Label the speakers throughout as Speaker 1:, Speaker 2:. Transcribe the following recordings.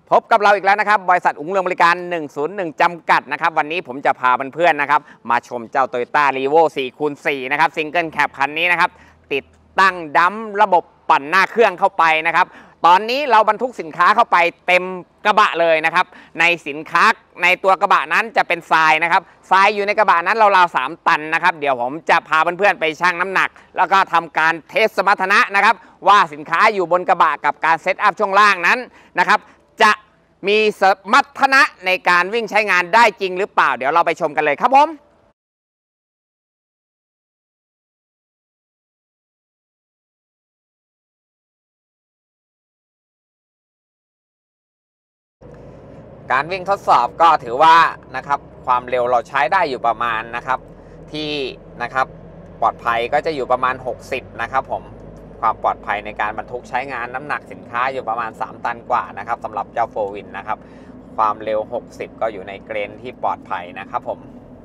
Speaker 1: พบกับเราอีกแล้วนะครับบริษัทอุ๋งเรืองบริการ101จำกัดนะครับวันนี้ผมจะพาเพื่อนๆนะครับมาชมเจ้า Toyota Revo 4x4 นะครับซิงเกิลแคปคันนี้นะครับติดตั้งดัมระบบปั่นหน้าเครื่องเข้าไปนะครับตอนนี้เราบรรทุกสินค้าเข้าไปเต็มกระบะเลยนะครับในสินค้าในตัวกระบะนั้นจะเป็นทรายนะครับทรายอยู่ในกระบะนั้นราวๆ3 ตันนะครับเดี๋ยวผมจะพาเพื่อนๆไปชั่งน้ำหนักแล้วก็ทำการเทสสมรรถนะนะครับว่าสินค้าอยู่บนกระบะกับการเซตอัพช่วงล่างนั้นนะครับจะมีสมรรถนะในการวิ่งใช้งานได้จริงหรือเปล่าเดี๋ยวเราไปชมกันเลยครับผมการวิ่งทดสอบก็ถือว่านะครับความเร็วเราใช้ได้อยู่ประมาณนะครับที่นะครับปลอดภัยก็จะอยู่ประมาณ60นะครับผมความปลอดภัยในการบรรทุกใช้งานน้ำหนักสินค้าอยู่ประมาณ3 ตันกว่านะครับสำหรับเจ้าโฟวินนะครับความเร็ว60ก็อยู่ในเกณฑ์ที่ปลอดภัยนะครับผม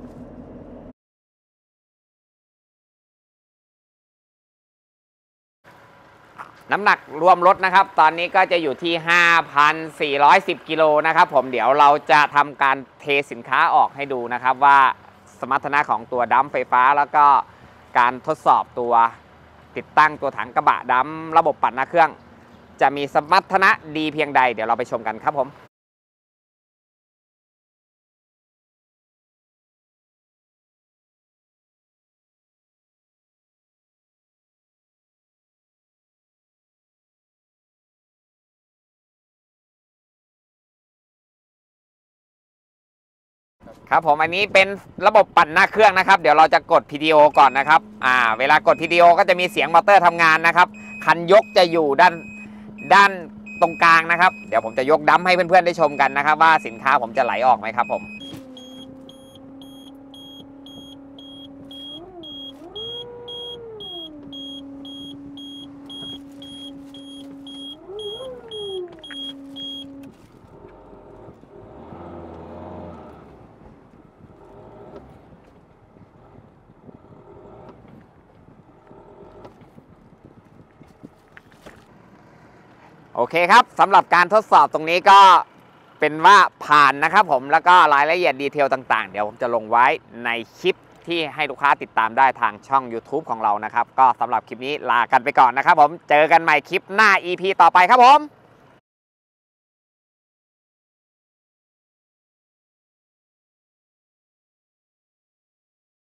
Speaker 1: น้ำหนักรวมรถนะครับตอนนี้ก็จะอยู่ที่ 5,410 กิโลนะครับผมเดี๋ยวเราจะทำการเทสินค้าออกให้ดูนะครับว่าสมรรถนะของตัวดัมไฟฟ้าแล้วก็การทดสอบตัวติดตั้งตัวถังกระบะดัมระบบปั่นหน้าเครื่องจะมีสมรรถนะดีเพียงใดเดี๋ยวเราไปชมกันครับผมครับผมอันนี้เป็นระบบปั่นหน้าเครื่องนะครับเดี๋ยวเราจะกด PTO ก่อนนะครับเวลากด PTO ก็จะมีเสียงมอเตอร์ทำงานนะครับคันยกจะอยู่ด้านตรงกลางนะครับเดี๋ยวผมจะยกดัมให้เพื่อนๆได้ชมกันนะครับว่าสินค้าผมจะไหลออกไหมครับผมโอเคครับสำหรับการทดสอบตรงนี้ก็เป็นว่าผ่านนะครับผมแล้วก็รายละเอียดดีเทลต่างๆเดี๋ยวผมจะลงไว้ในคลิปที่ให้ลูกค้าติดตามได้ทางช่อง YouTube ของเรานะครับก็สำหรับคลิปนี้ลากันไปก่อนนะครับผมเจอกันใหม่คลิปหน้า EP ต่อไปครับผม